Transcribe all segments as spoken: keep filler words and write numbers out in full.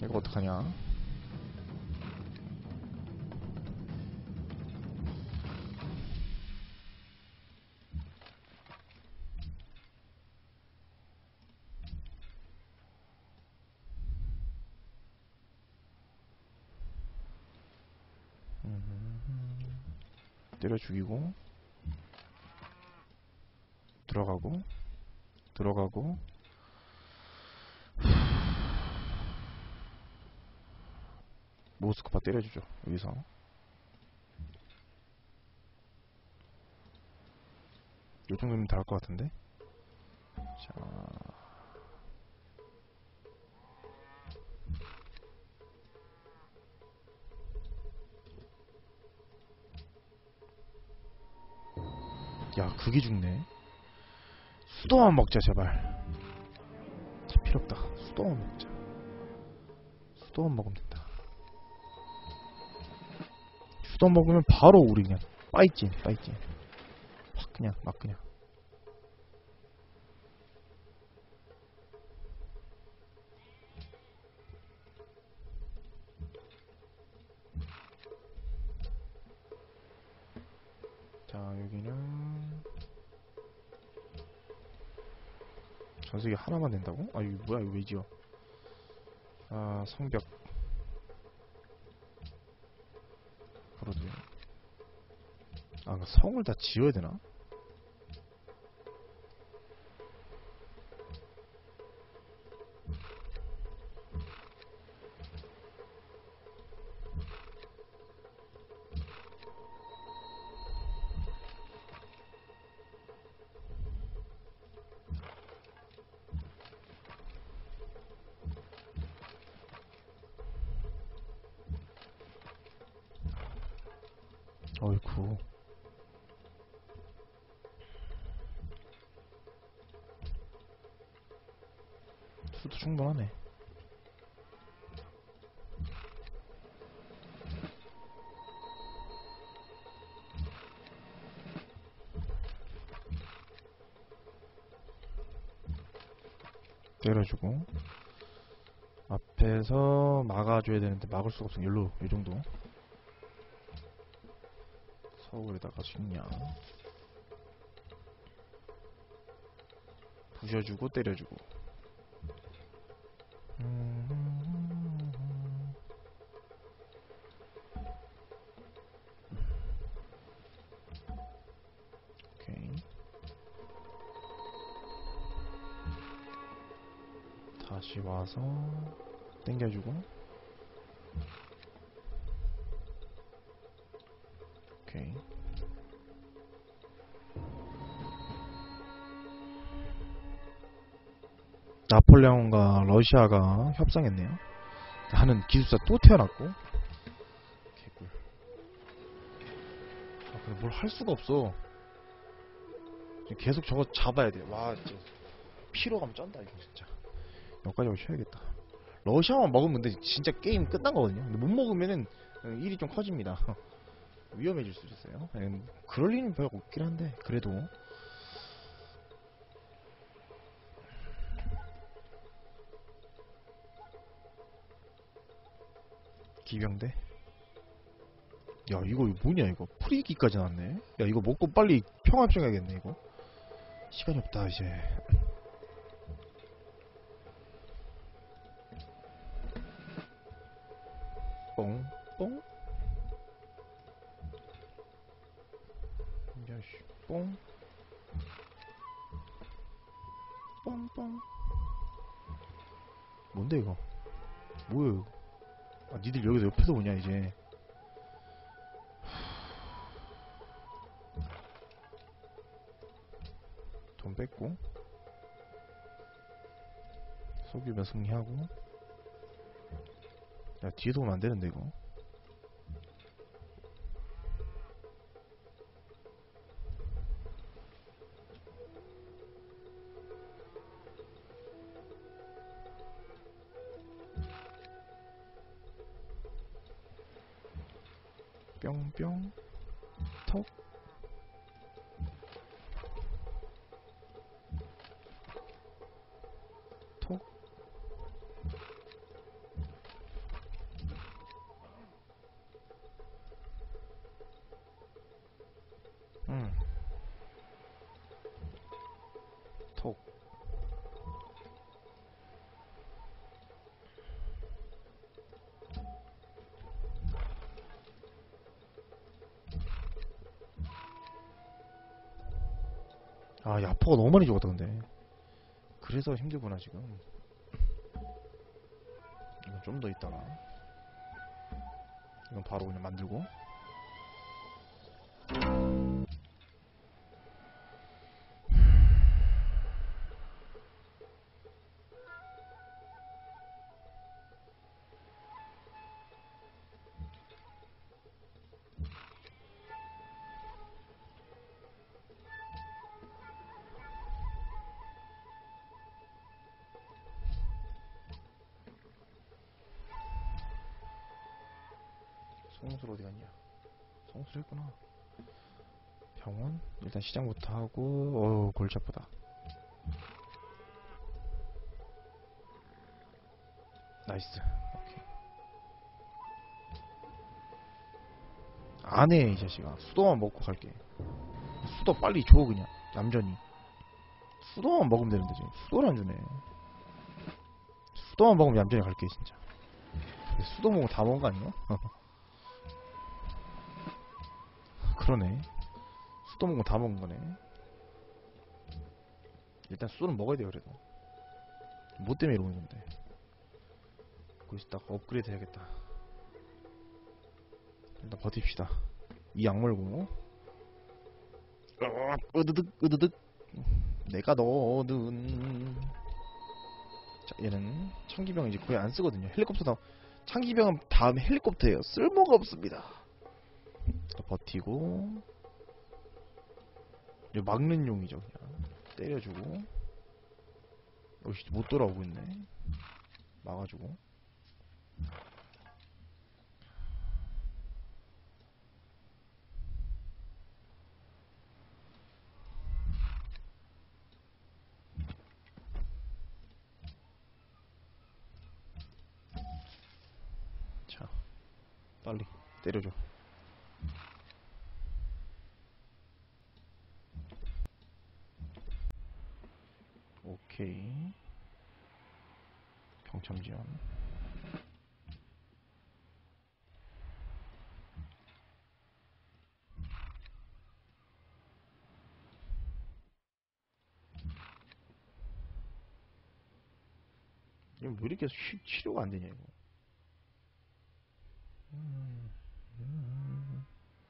이거 어떡하냐? 때려 죽이고 들어가고 들어가고 모스크바 때려주죠. 여기서 요 정도면 다 할 것 같은데. 자, 야, 그게 죽네. 수도만 먹자 제발. 차 필요 없다. 수도만 먹자. 수도만 먹으면 된다. 수도 먹으면 바로 우리 그냥 빠이찐 빠이찐 확 그냥 막 그냥. 자, 여기는 전세계 하나만 된다고? 아, 이거 뭐야, 이거 왜 지어? 아, 성벽 그러지. 아, 그 성을 다 지어야 되나? 어이쿠. 수도 충분하네. 때려주고 앞에서 막아줘야 되는데 막을 수가 없어. 일로 이정도 서울에다가 식량 부셔주고 때려주고. 음... 오케이. 다시 와서 땡겨주고. 오케이. 나폴레옹과 러시아가 협상했네요. 하는 기술자 또 태어났고. 개꿀. 아, 근데 뭘 할 수가 없어. 계속 저거 잡아야 돼. 와, 진짜 피로감 쩐다 이거 진짜. 여기까지 하고 쉬어야겠다. 러시아만 먹으면 근데 진짜 게임 끝난 거거든요. 근데 못 먹으면은 일이 좀 커집니다. 위험해질 수 있어요. 그럴 리는 별로 없긴 한데 그래도. 기병대. 야, 이거 뭐냐 이거. 프리기까지 나왔네. 야, 이거 먹고 빨리 평화협정해야겠네 이거. 시간이 없다 이제. 뽕 뽕. 야씨 뽕. 뽕뽕. 뭔데 이거. 뭐야 이거. 아, 니들 여기서 옆에서 오냐 이제. 돈 뺏고 속이면 승리하고. 야, 뒤에서 오면 안되는데 이거. 뿅뿅 톡. 톡. 톡. 아, 야포가 너무 많이 죽었다 근데. 그래서 힘들구나 지금. 이건 좀 더 있다가. 이건 바로 그냥 만들고. 성술 어디 갔냐? 성술 했구나. 병원? 일단 시장부터 하고. 어우, 골치 아프다. 나이스. 오케이. 안해 이 자식아. 수도만 먹고 갈게. 수도 빨리 줘 그냥. 얌전히. 수도만 먹으면 되는데 지금 수도를 안 주네. 수도만 먹으면 얌전히 갈게 진짜. 수도 먹으면 다 먹은 거 아니야? 그러네. 수도 먹으면 다 먹은 거네. 일단 수도는 먹어야 돼요 그래도. 뭐 때문에 이러고 있는데. 거기서 딱 업그레이드 해야겠다. 일단 버팁시다. 이 악물고. 으드득 으드득. 내가 너는. 자, 얘는 창기병 이제 거의 안 쓰거든요. 헬리콥터 다 창기병은 다음에 헬리콥터예요. 쓸모가 없습니다. 버티고. 이거 막는 용이죠 그냥. 때려주고. 어이씨 못 돌아오고 있네. 막아주고. 자 빨리 때려줘. 오케이. 경참지원. 이거 왜 이렇게 쉬, 치료가 안 되냐 이거. 음, 음.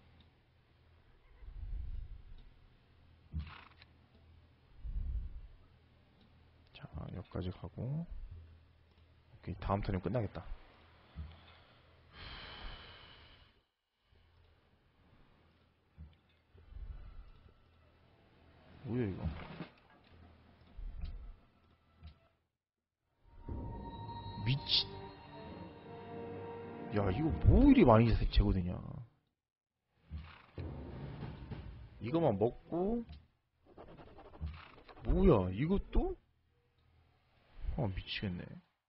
자 여기까지 가고. 오케이 다음 턴이면 끝나겠다. 뭐야 이거. 미친. 야 이거 뭐 이리 많이 제거되냐. 이거만 먹고. 뭐야 이것도? 아 미치겠네.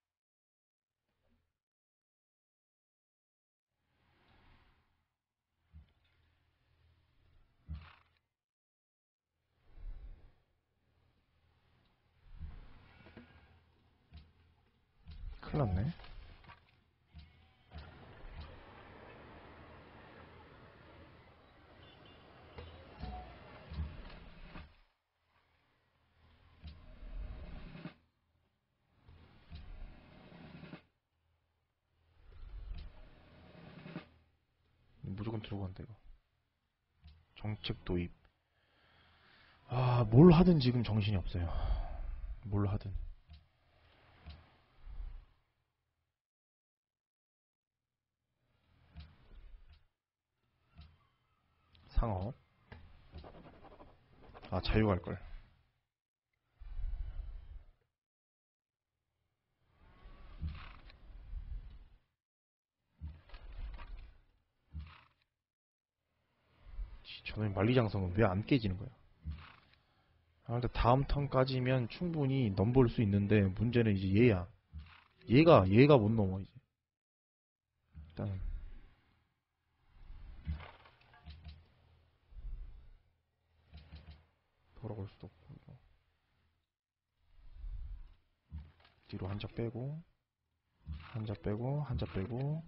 큰일났네. 무조건 들고 간다 이거. 정책 도입. 아 뭘 하든 지금 정신이 없어요. 뭘 하든. 상업. 아 자유 갈걸. 저는 만리장성은 왜 안 깨지는 거야. 아, 근데 다음 턴까지면 충분히 넘볼 수 있는데 문제는 이제 얘야. 얘가 얘가 못 넘어 이제. 일단 돌아갈 수도 없고. 뒤로 한 자 빼고 한 자 빼고 한 자 빼고.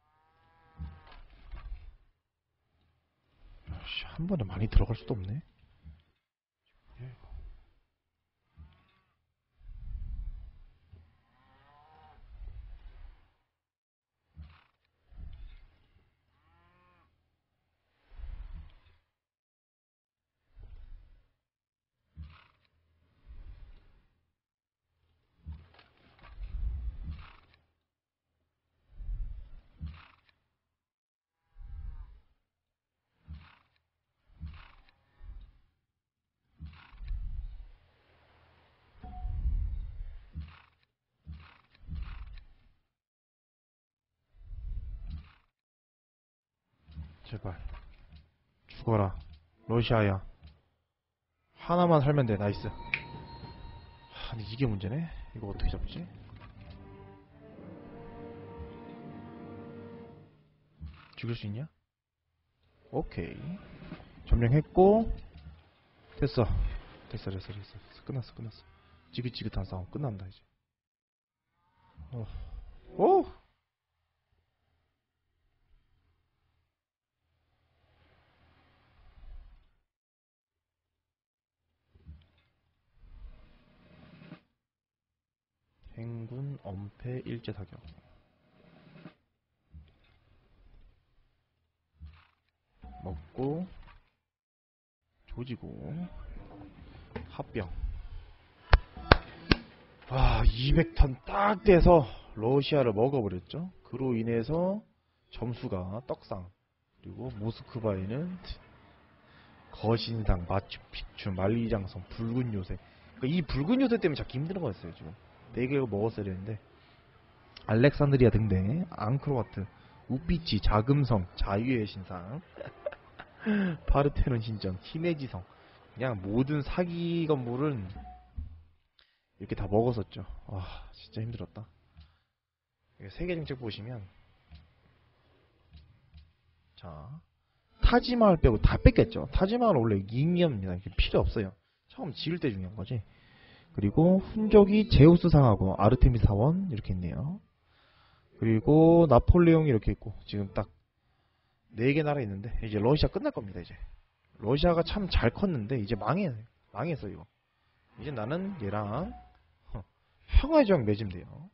씨, 한 번에 많이 들어갈 수도 없네. 제발 죽어라 러시아야. 하나만 살면 돼. 나이스. 하, 근데 이게 문제네. 이거 어떻게 잡지? 죽일 수 있냐? 오케이. 점령했고. 됐어 됐어 됐어 됐어 됐어. 끝났어 끝났어. 지긋지긋한 싸움 끝난다 이제. 어. 오! 행군 엄폐 일제 사격. 먹고 조지고 합병. 와, 이백 턴 딱 돼서 러시아를 먹어버렸죠. 그로 인해서 점수가 떡상. 그리고 모스크바에는 거신상, 마추픽추, 만리장성, 붉은 요새. 그러니까 이 붉은 요새 때문에 잡기 힘든 거였어요 지금. 네 개를 먹었어야 되는데. 알렉산드리아 등대, 앙크로와트, 우피치, 자금성, 자유의 신상, 파르테논 신전, 히메지성. 그냥 모든 사기 건물은 이렇게 다 먹었었죠. 와, 진짜 힘들었다. 세계 정책 보시면, 자, 타지마을 빼고 다 뺏겼죠. 타지마을 원래 잉여입니다. 필요 없어요. 처음 지을 때 중요한 거지. 그리고 훈족이 제우스 상하고 아르테미스 사원 이렇게 있네요. 그리고 나폴레옹이 이렇게 있고, 지금 딱 네 개 나라 있는데 이제 러시아 끝날 겁니다. 이제 러시아가 참 잘 컸는데 이제 망해 망했어 이거. 이제 나는 얘랑 허, 평화의 조약 맺으면 돼요.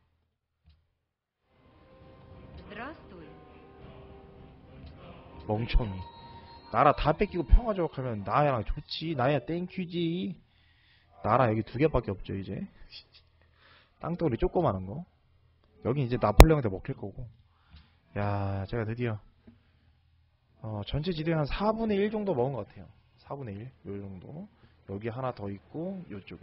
멍청이. 나라 다 뺏기고 평화 조약하면 나야 좋지. 나야 땡큐지. 나라 여기 두 개밖에 없죠 이제. 땅덩어리 조그마한 거. 여기 이제 나폴레옹한테 먹힐 거고. 야, 제가 드디어 어, 전체 지도의 한 사분의 일 정도 먹은 것 같아요. 사분의 일, 요 정도. 여기 하나 더 있고, 요쪽에.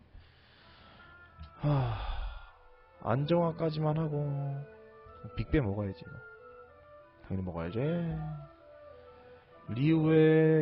하... 안정화까지만 하고, 빅배 먹어야지. 당연히 먹어야지. 리우에